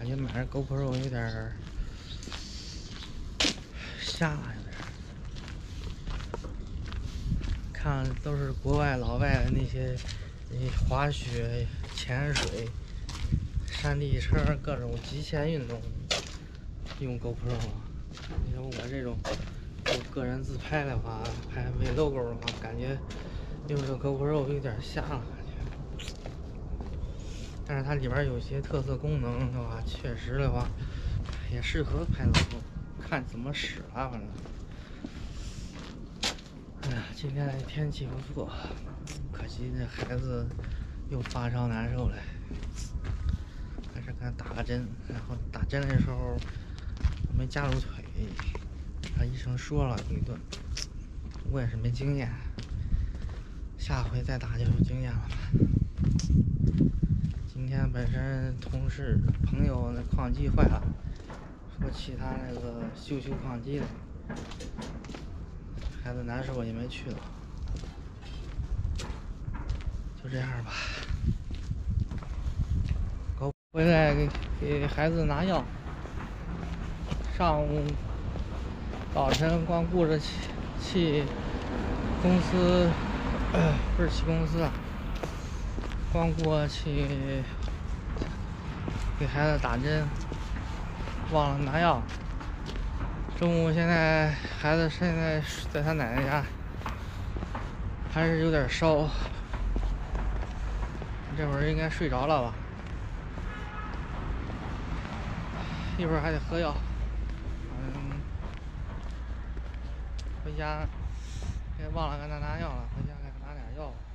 觉买这 GoPro 有点瞎，有点。看都是国外老外的那些滑雪、潜水、山地车各种极限运动用 GoPro。你说我这种做个人自拍的话，拍 Vlog 的话，感觉用这 GoPro 有点瞎了。但是它里边有些特色功能的话，确实的话也适合拍 Vlog，看怎么使了，反正。哎呀，今天天气不错，可惜这孩子又发烧难受了，还是给他打个针。然后打针的时候没夹住腿，他医生说了一顿，我也是没经验，下回再打就有经验了吧。今天本身同事朋友那矿机坏了，说其他那个修矿机的，孩子难受也没去了，就这样吧。回来给孩子拿药，上午早晨光顾着去公司，不是去公司啊，光顾去给孩子打针，忘了拿药。中午现在孩子现在在他奶奶家，还是有点烧，这会儿应该睡着了吧？一会儿还得喝药。回家也忘了给他拿药了，回家给他拿点药。